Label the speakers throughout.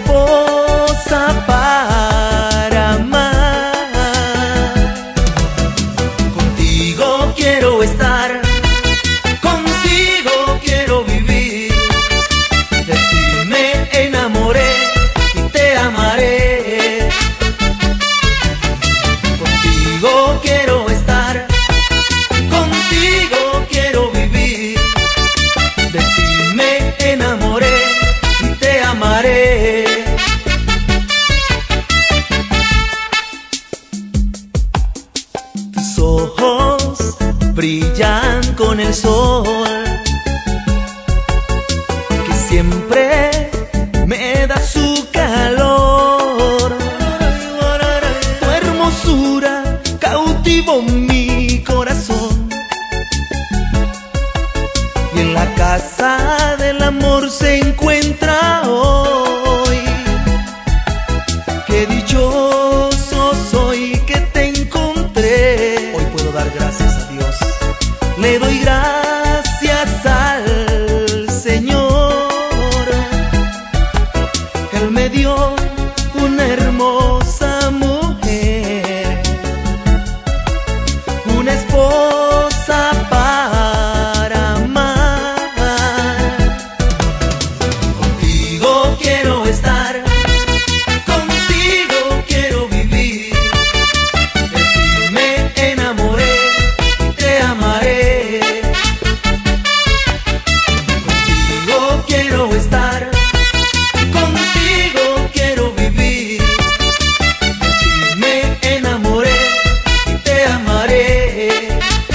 Speaker 1: esposa para amar. Contigo quiero estar, contigo quiero vivir. De ti me enamoré y te amaré. Contigo quiero estar, contigo quiero vivir. De ti me enamoré y te amaré. Tus ojos brillan con el sol, que siempre me da su calor. Tu hermosura cautivó mi corazón, y en la casa del amor se encuentra hoy. Qué dichoso soy que te encontré. Hoy puedo dar gracias a Dios, le doy gracias al Señor. Él me dio una hermosa mujer, una esposa para amar. Contigo quiero estar, contigo quiero vivir. De ti me enamoré y te amaré. Contigo quiero estar, contigo quiero vivir. De ti me enamoré y te amaré.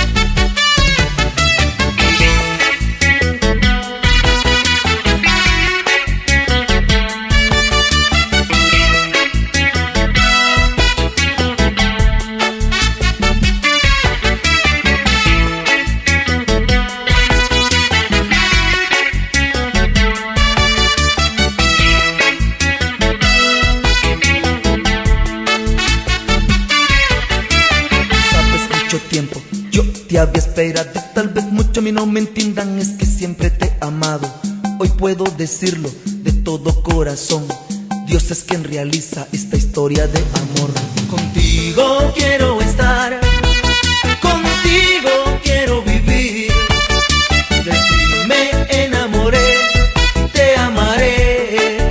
Speaker 1: Tiempo yo te había esperado, tal vez mucho a mí no me entiendan, es que siempre te he amado. Hoy puedo decirlo de todo corazón, Dios es quien realiza esta historia de amor. Contigo quiero estar, contigo quiero vivir. De ti me enamoré, te amaré.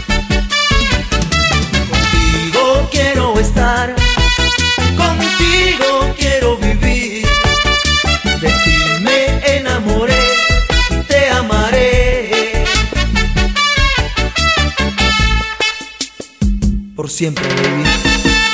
Speaker 1: Contigo quiero estar, contigo quiero vivir. De ti me enamoré, te amaré. Por siempre, baby.